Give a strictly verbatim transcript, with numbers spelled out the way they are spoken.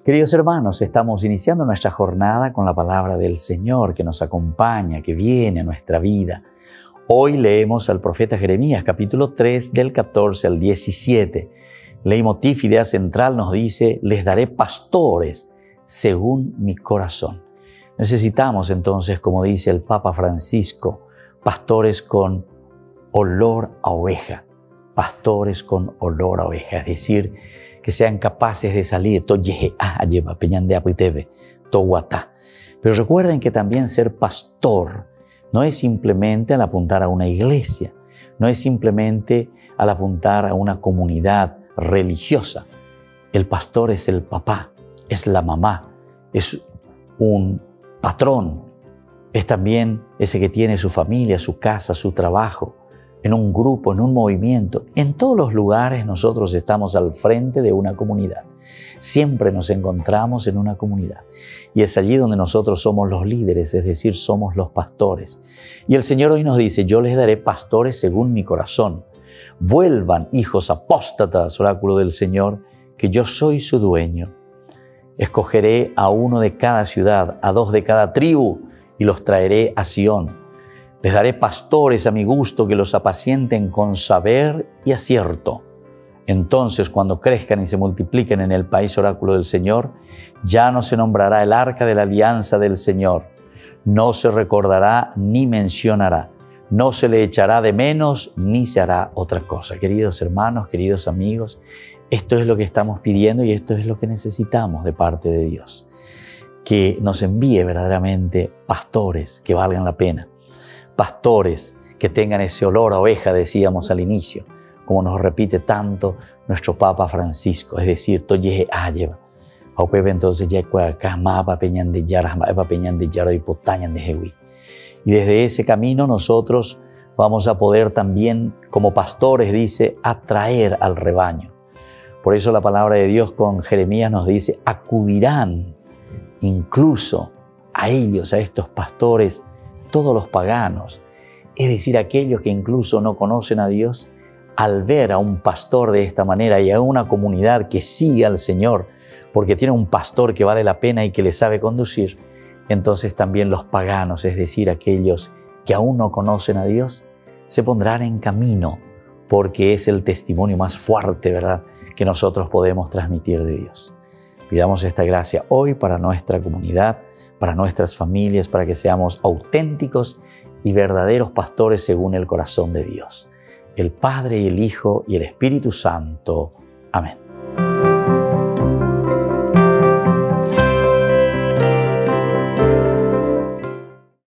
Queridos hermanos, estamos iniciando nuestra jornada con la palabra del Señor que nos acompaña, que viene a nuestra vida. Hoy leemos al profeta Jeremías, capítulo tres, del catorce al diecisiete. Leitmotiv, idea central, nos dice: les daré pastores según mi corazón. Necesitamos entonces, como dice el Papa Francisco, pastores con olor a oveja, pastores con olor a oveja, es decir, que sean capaces de salir. Pero recuerden que también ser pastor no es simplemente al apuntar a una iglesia, no es simplemente al apuntar a una comunidad religiosa. El pastor es el papá, es la mamá, es un patrón, es también ese que tiene su familia, su casa, su trabajo, en un grupo, en un movimiento. En todos los lugares nosotros estamos al frente de una comunidad. Siempre nos encontramos en una comunidad. Y es allí donde nosotros somos los líderes, es decir, somos los pastores. Y el Señor hoy nos dice: yo les daré pastores según mi corazón. Vuelvan, hijos apóstatas, oráculo del Señor, que yo soy su dueño. Escogeré a uno de cada ciudad, a dos de cada tribu, y los traeré a Sión. Les daré pastores a mi gusto que los apacienten con saber y acierto. Entonces, cuando crezcan y se multipliquen en el país, oráculo del Señor, ya no se nombrará el arca de la alianza del Señor. No se recordará ni mencionará. No se le echará de menos ni se hará otra cosa. Queridos hermanos, queridos amigos, esto es lo que estamos pidiendo y esto es lo que necesitamos de parte de Dios. Que nos envíe verdaderamente pastores que valgan la pena. Pastores que tengan ese olor a oveja, decíamos al inicio, como nos repite tanto nuestro Papa Francisco, es decir, toye ayeva. Entonces ya y desde ese camino nosotros vamos a poder también, como pastores, dice, atraer al rebaño. Por eso la palabra de Dios con Jeremías nos dice: acudirán incluso a ellos, a estos pastores, todos los paganos, es decir, aquellos que incluso no conocen a Dios, al ver a un pastor de esta manera y a una comunidad que sigue al Señor, porque tiene un pastor que vale la pena y que le sabe conducir, entonces también los paganos, es decir, aquellos que aún no conocen a Dios, se pondrán en camino, porque es el testimonio más fuerte, ¿verdad?, que nosotros podemos transmitir de Dios. Pidamos esta gracia hoy para nuestra comunidad, para nuestras familias, para que seamos auténticos y verdaderos pastores según el corazón de Dios. El Padre y el Hijo y el Espíritu Santo. Amén.